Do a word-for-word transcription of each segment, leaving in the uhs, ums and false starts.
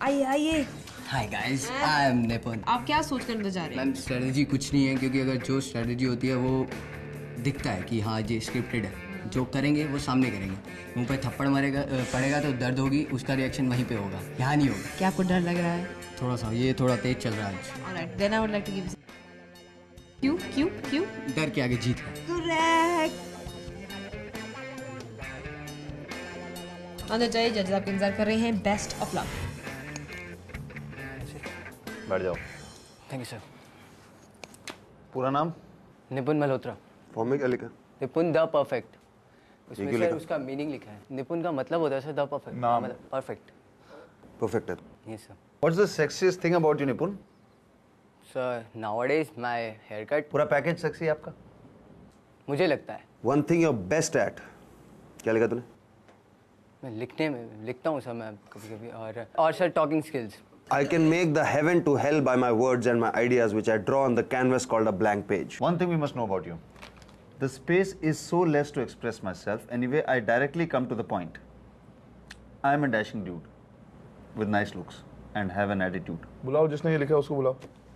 आइए आइए। Hi guys, I am Nipun. आप क्या सोच कर अंदर जा रहे हैं? मैम स्ट्रेटजी कुछ नहीं है, क्योंकि अगर जो स्ट्रेटजी होती है वो दिखता है कि हाँ ये स्क्रिप्टेड है, जो करेंगे वो सामने करेंगे। मुंह पे थप्पड़ मारेगा पड़ेगा तो दर्द होगी, उसका रिएक्शन वहीं पे होगा, यहाँ नहीं होगा। क्या आपको डर लग रहा है? थोड़ा सा, ये थोड़ा तेज चल रहा है आज। Alright, then I would like to give. क्यों क्यों क्यों? डर के आगे जीत है। करेक्ट। अंदर जाइए, जजेस आपका इंतजार कर रहे हैं। Best of luck. बैठ जाओ। Thank you sir. पूरा नाम? निपुन मल्होत्रा। फॉर्म में क्या लिखा? Nipun the perfect. उसमें सर लिखा? उसका मीनिंग लिखा है। निपुन का मतलब होता है सर द परफेक्ट। नाम? मतलब परफेक्ट। परफेक्ट है। Yes sir. What's the sexiest thing about you Nipun? Sir nowadays my hair cut. पूरा पैकेज सेक्सी है आपका? मुझे लगता है। One thing you are best at. क्या लिखा तूने? मैं लिखने में लिखता हूँ सर मैं कभी कभी, और और sir talking skills. I can make the heaven to hell by my words and my ideas which I draw on the canvas called a blank page. One thing we must know about you. The space is so less to express myself. Anyway, I directly come to the point. I am a dashing dude with nice looks and have an attitude. बुलाओ जिसने ये लिखा है उसको बुलाओ।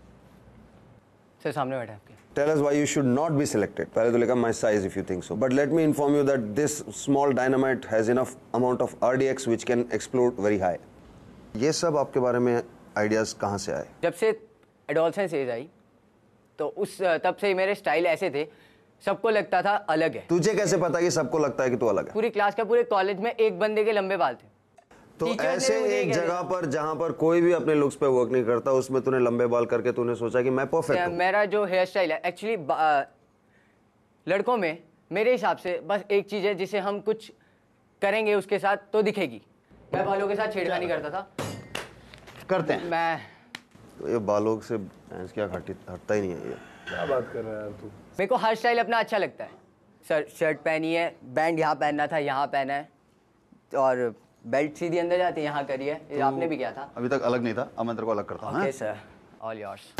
Sir सामने बैठा है आपके। Tell us why you should not be selected. पहले तो लिखा my size if you think so. But let me inform you that this small dynamite has enough amount of R D X which can explode very high. ये सब आपके बारे में ideas कहाँ से आए? जब से एडोलसेंस एज आई तो उस तब से मेरे स्टाइल ऐसे थे, सबको लगता था अलग है। तुझे कैसे पता कि सबको लगता है कि तू अलग है? पूरी क्लास का, पूरे कॉलेज में एक बंदे के लंबे बाल थे। तो Teachers ने ऐसे मुझे एक क्या जगह दिया? पर जहाँ पर कोई भी अपने लुक्स पे वर्क नहीं करता, उसमें तूने लंबे बाल करके तूने सोचा कि मैं परफेक्ट हूँ। मेरा जो हेयर स्टाइल है एक्चुअली लड़कों में मेरे हिसाब से बस एक चीज है जिसे हम कुछ करेंगे उसके साथ तो दिखेगी। मैं बालों के साथ छेड़खानी करता था। करते हैं। मैं तो ये बालों से क्या हटी हटता ही नहीं है ये। क्या बात कर रहा है यार तू? मेरे को हर स्टाइल अपना अच्छा लगता है सर। शर्ट पहनी है, बैंड यहाँ पहनना था यहाँ पहना है, और बेल्ट सीधी अंदर जाती है यहाँ करी है। ये आपने भी किया था। अभी तक अलग नहीं था, अब मैं तेरे को अलग करता हूँ। Okay sir, all yours.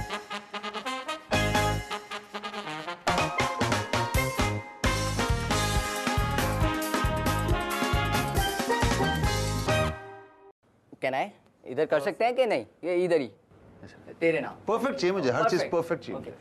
Can I इधर कर सकते हैं कि नहीं? ये इधर ही तेरे नाम। परफेक्ट चाहिए मुझे, हर चीज Perfect. परफेक्ट चाहिए। Okay.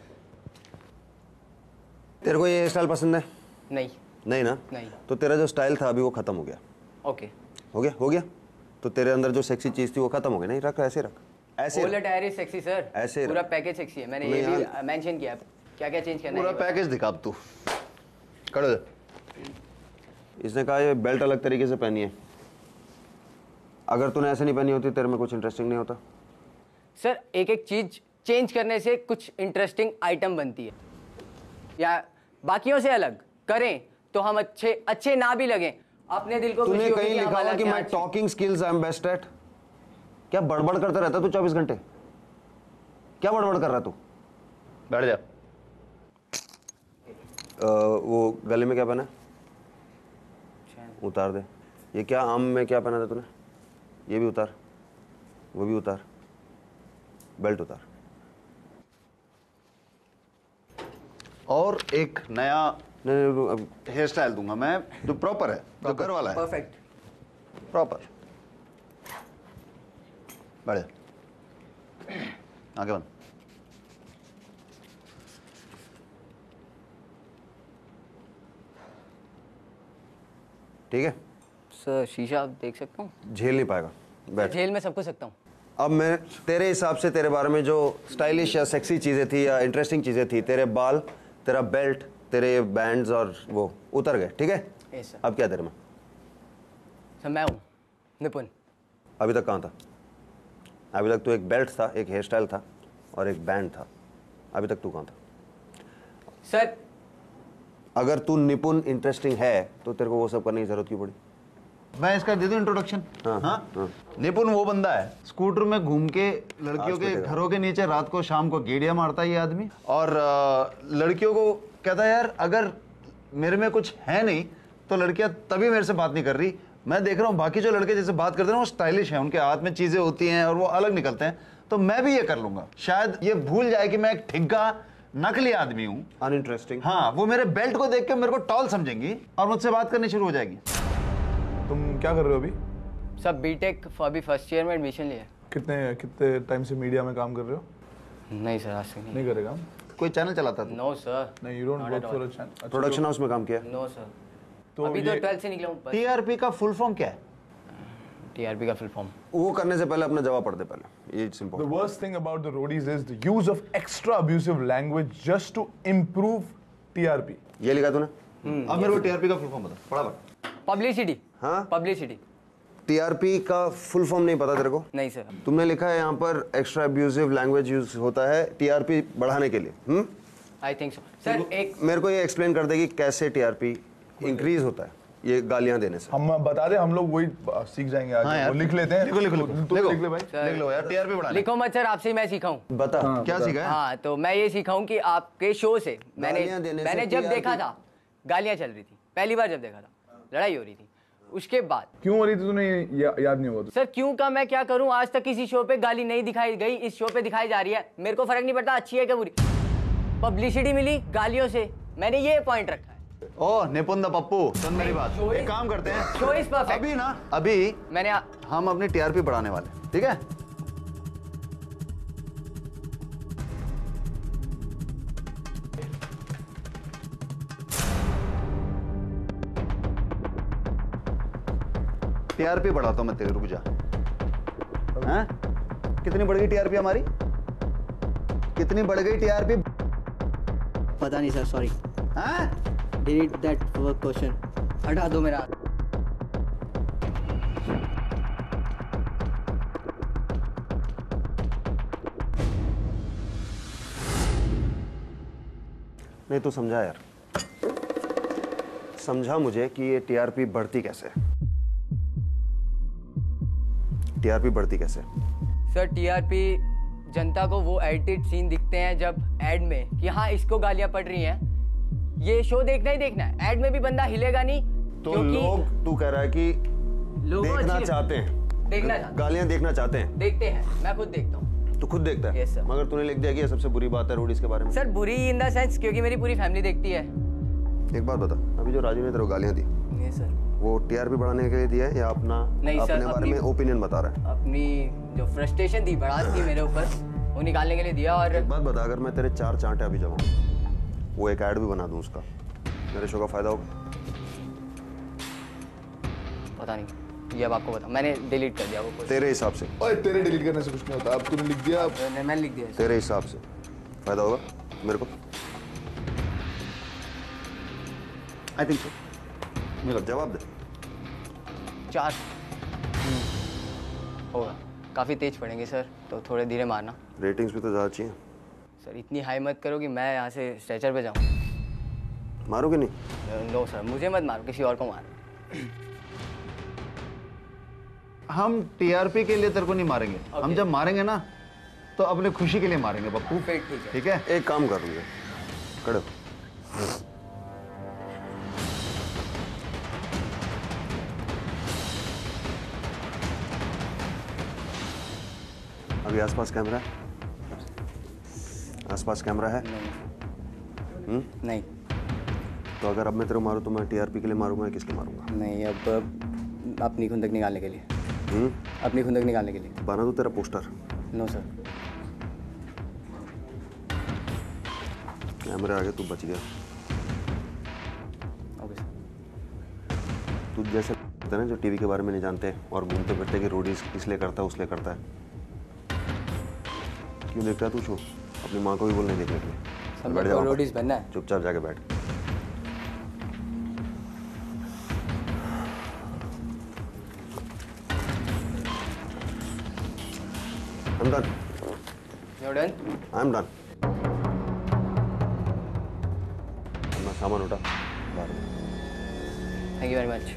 तेरे को ये स्टाइल पसंद है? नहीं। नहीं ना? नहीं। तो तेरा जो स्टाइल था अभी वो खत्म हो गया। ओके। हो गया? हो गया? तो तेरे अंदर जो सेक्सी चीज थी वो खत्म हो गई। नहीं रख, ऐसे रख, ऐसे होल रख। Tyre is sexy sir. ऐसे पूरा रख। पैकेज सेक्सी है, मैंने ये नहीं भी यार। मेंशन किया है। क्या क्या चेंज करना है पूरा ये बताओ। पैकेज दिखा अब तू। करो दे। इसने कहा ये बेल्ट अलग तरीके से पहनी है। अगर तूने ऐसे नहीं पहनी होती तेरे में कुछ इंटरेस्टिंग नहीं होता। सर एक एक चीज चेंज करने से कुछ इंटरेस्टिंग आइटम बनती है, या बाकियों से अलग करें तो हम अच्छे अच्छे ना भी लगें, अपने दिल को तूने खुशी होगी कहीं कि लिखा हमारा हुआ कि क्या माय अच्छा- talking skills I am best at? क्या बड़बड़ करता रहता तू चौबीस घंटे? क्या बड़बड़ कर रहा तू? बैठ जा। अ, वो गले में क्या पहना है? उतार दे। ये क्या आम में क्या पहना था तूने? ये भी उतार, वो भी उतार, बेल्ट उतार। और एक नया नहीं नहीं अब हेयर स्टाइल दूंगा मैं जो प्रॉपर है, जो घर वाला है। परफेक्ट। प्रॉपर। बैठ जा। आगे बंद। ठीक है? सर शीशा आप देख सकता हूँ? झेल नहीं पाएगा, बैठ। झेल में सब कुछ सकता हूँ। अब मैं तेरे हिसाब से तेरे बारे में जो स्टाइलिश या सेक्सी चीज़ें थी या इंटरेस्टिंग चीज़ें थी, तेरे बाल, तेरा बेल्ट, तेरे बैंड्स और वो उतर गए। ठीक है? Yes sir. अब क्या तेरे में? सर मैं हूँ निपुन। अभी तक कहाँ था? अभी तक तो एक बेल्ट था, एक हेयर स्टाइल था और एक बैंड था। अभी तक तू कहाँ था? सर अगर तू निपुन इंटरेस्टिंग है तो तेरे को वो सब करने की जरूरत क्यों पड़ी? मैं इसका दे दूं इंट्रोडक्शन? हाँ, हाँ? हाँ। निपुन वो बंदा है स्कूटर में घूम के लड़कियों आज के पिटेगा। घरों के नीचे रात को शाम को गेड़िया मारता है ये आदमी, और अ, लड़कियों को कहता है यार अगर मेरे में कुछ है नहीं तो लड़कियां तभी मेरे से बात नहीं कर रही। मैं देख रहा हूँ बाकी जो लड़के जैसे बात करते हैं वो स्टाइलिश हैं, उनके हाथ में चीजें होती हैं और वो अलग निकलते हैं, तो मैं भी ये कर लूंगा। शायद ये भूल जाए कि मैं एक ठिग्गा नकली आदमी हूँ। अनइंटरेस्टिंग। हाँ, वो मेरे बेल्ट को देख के मेरे को टॉल समझेंगी और मुझसे बात करनी शुरू हो जाएगी। तुम क्या कर रहे हो अभी? सब बीटेक अभी फर्स्ट ईयर में एडमिशन लिया है। कितने कितने टाइम से मीडिया में काम कर रहे हो? नहीं सर, आज तक नहीं। नहीं करेगा? कोई चैनल चलाता था? No sir. नहीं, you don't work for a channel. Production house में काम किया? No sir. तो अभी तो ये ट्वेल्थ से निकला हूँ। टीआरपी का फुल फॉर्म क्या है? टीआरपी का फुल फॉर्म वो करने से पहले अपना जवाब पढ़ दे पहले, it's The important. worst thing about the roadies is the use of extra abusive language just to improve T R P. ये लिखा तूने? अब मेरे को टीआरपी का फुल फॉर्म बता, फटाफट। पब्लिसिटी। हाँ? पब्लिसिटी। टीआरपी का फुल फॉर्म नहीं पता तेरे को? नहीं सर। तुमने लिखा है यहाँ पर एक्स्ट्रा अब्यूजिव लैंग्वेज यूज होता है टीआरपी बढ़ाने के लिए। Hmm? I think so sir. एक मेरे को ये एक्सप्लेन कर देगी कैसे टीआरपी इंक्रीज होता है ये गालियां देने से। हम बता दे, हम लोग वही सीख जाएंगे आज। हाँ यार। वो लिख लेते हैं। लिखो, लिखो, लिखो। तू लिखो। लिख ले भाई। लिख लो यार, टीआरपी बढ़ाने। लिखो मत सर, आपसे ही मैं सीखा हूँ। बता। क्या सीखा है? हाँ, तो मैं ये सीखा हूँ कि आपके शो से मैंने गालियां देने से मैंने जब T R P देखा था गालियां चल रही थी, पहली बार जब देखा था लड़ाई हो रही थी, उसके बाद क्यों हो रही थी तूने ये या, याद नहीं हुआ तो? सर क्यों का मैं क्या करूं, आज तक किसी शो पे गाली नहीं दिखाई गई, इस शो पे दिखाई जा रही है। मेरे को फर्क नहीं पड़ता अच्छी है क्या बुरी, पब्लिसिटी मिली गालियों से, मैंने ये पॉइंट रखा है। ओ निपुण दा पप्पू, सुन मेरी बात, show is- एक काम करते हैं, शो इज परफेक्ट। अभी ना अभी मैंने आ- हम अपनी टीआरपी बढ़ाने वाले, ठीक है? टीआरपी बढ़ाता हूं मैं तेरी, रुक जा। हैं? कितनी बढ़ गई टीआरपी हमारी? कितनी बढ़ गई टीआरपी? पता नहीं सर, सॉरी। हैं? डिलीट दैट क्वेश्चन, हटा दो मेरा। नहीं तो समझा यार, समझा मुझे कि ये टीआरपी बढ़ती कैसे, टीआरपी बढ़ती कैसे? सर टीआरपी जनता को वो एडिटेड सीन दिखते हैं जब एड में कि हाँ इसको गालियां पड़ रही हैं, ये शो देखना ही देखना है, एड में भी बंदा हिलेगा नहीं। तो क्योंकि लोग, तू कह रहा है कि लोगों को देखना अच्छी- चाहते हैं, देखना चाहते हैं। गालियां देखना चाहते हैं, देखते हैं, मैं खुद देखता हूँ। तो खुद देखता है। Yes, sir. मगर तूने लिख दिया कि ये सबसे बुरी बात है रोडीज के बारे में। सर बुरी इन द सेंस क्योंकि मेरी पूरी फैमिली देखती है। एक बात बता, अभी जो राजू ने तेरे को गालियां दी ये सर वो टीआरपी बढ़ाने के लिए दिया है या अपना नहीं सर, अपने बारे अपनी- में ओपिनियन बता रहा है? अपनी जो फ्रस्ट्रेशन थी, भड़ास थी मेरे ऊपर, वो निकालने के लिए दिया। और एक बात बता, अगर मैं तेरे चार चांटे अभी जमाऊं, वो एक ऐड भी बना दूं उसका, मेरे शो का फायदा होगा? पता नहीं, ये अब आपको बता, मैंने डिलीट कर दिया वो पोस्ट। तेरे हिसाब से, ओए तेरे डिलीट करने से कुछ नहीं होता, अब तूने लिख दिया। अब मैंने मैंने लिख दिया। तेरे हिसाब से फायदा होगा मेरे को? I think so. मेरा जवाब दे। चार होगा, काफ़ी तेज पड़ेंगे सर, तो थोड़े धीरे मारना। रेटिंग्स भी तो ज़्यादा चाहिए। सर इतनी हाई मत करो कि मैं यहाँ से स्ट्रेचर पे जाऊँ। मारोगे नहीं? नो सर, मुझे मत मारो, किसी और को मारो। हम टीआरपी के लिए तेरे को नहीं मारेंगे, हम जब मारेंगे ना तो अपने खुशी के लिए मारेंगे पप्पू, फिर ठीक है। ठीक है? एक काम कर लूँगा, खड़े हो। अभी आसपास कैमरा है? आसपास कैमरा है? नहीं नहीं तो अगर अब मैं तेरे को मारूं तो मैं टीआरपी के लिए मारूंगा या किसके मारूंगा? नहीं, अब अपनी खुंदक निकालने के लिए। हम्म? अपनी खुंदक निकालने के लिए। बना दूं तेरा पोस्टर? No sir. कैमरे आगे तू बच गया। Okay sir. तू जैसे होता है ना जो टीवी के बारे में नहीं जानते और घूमते फिरते कि रोडीज इसलिए करता है उसलिए करता है। क्यों देखता है तू शो? अपनी माँ को भी बोल नहीं देखने के लिए। सब बैठ को जा वहाँ पर। रोडीज बनना है। चुपचाप जाके बैठ। I'm done. You're done? I'm done. अपना सामान उठा बाहर में। Thank you very much.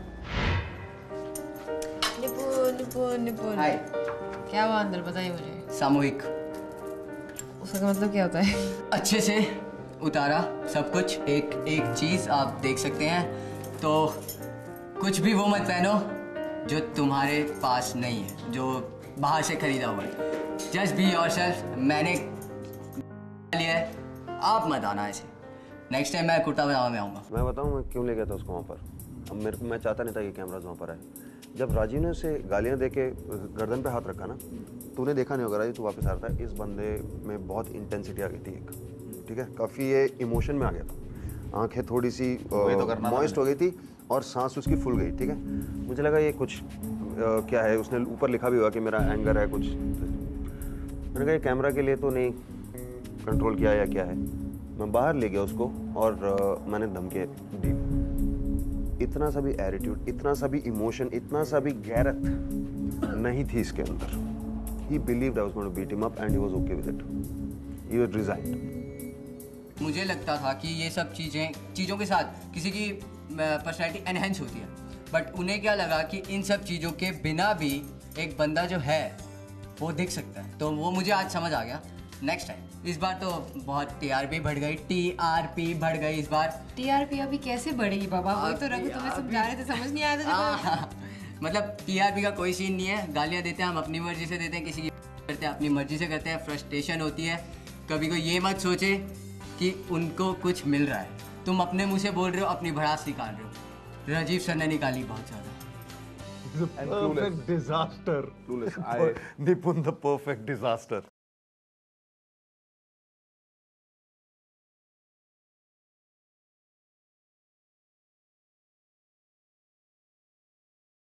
निपुण निपुण निपुण हाय। क्या हुआ अंदर, बताइए मुझे। सामूहिक उसका मतलब क्या होता है? अच्छे से उतारा सब कुछ, एक एक चीज़ आप देख सकते हैं। तो कुछ भी वो मत पहनो जो तुम्हारे पास नहीं है, जो बाहर से खरीदा हुआ है। Just be yourself. मैंने लिया है, आप मत आना ऐसे। नेक्स्ट टाइम मैं कुर्ता पजामा में आऊँगा। मैं बताऊँ मैं क्यों ले गया था उसको वहाँ पर? अब मेरे को मैं चाहता नहीं था कि कैमराज वहाँ पर आए। जब राजीव ने उसे गालियाँ दे के गर्दन पे हाथ रखा ना, तूने देखा नहीं होगा राजीव, तू वापस आ रहा था, इस बंदे में बहुत इंटेंसिटी आ गई थी एक, ठीक है, काफ़ी ये इमोशन में आ गया था, आंखें थोड़ी सी मॉइस्ट हो गई थी और सांस उसकी फूल गई, ठीक है। मुझे लगा ये कुछ आ, क्या है, उसने ऊपर लिखा भी हुआ कि मेरा एंगर है कुछ। मैंने कहा ये कैमरा के लिए तो नहीं कंट्रोल किया या क्या है। मैं बाहर ले गया उसको और आ, मैंने धमकी दी। इतना सा भी एटीट्यूड, इतना सा भी इमोशन, इतना सा भी गैरत नहीं थी इसके अंदर। He believed I was going to beat him up and he was okay with it. He was resigned. मुझे लगता था कि ये सब चीज़ें चीज़ों के साथ किसी की पर्सनैलिटी एनहेंस होती है, बट उन्हें क्या लगा कि इन सब चीज़ों के बिना भी एक बंदा जो है वो दिख सकता है। तो वो मुझे आज समझ आ गया। नेक्स्ट टाइम, इस बार तो बहुत टीआरपी बढ़ गई, टीआरपी बढ़ गई इस बार। टीआरपी अभी कैसे बढ़ेगी बाबा? वो तो रघु तुम्हें समझा रहे थे, समझ नहीं आया था। मतलब टीआरपी का कोई सीन नहीं है, गालियाँ देते हैं हम अपनी मर्जी से देते हैं, किसी की करते हैं अपनी मर्जी से करते हैं, फ्रस्ट्रेशन होती है। कभी कोई ये मत सोचे कि उनको कुछ मिल रहा है, तुम अपने मुंह से बोल रहे हो, अपनी भड़ास निकाल रहे हो। राजीव सर ने निकाली बहुत ज़्यादा। Perfect disaster. Clueless. Nipun, the perfect disaster.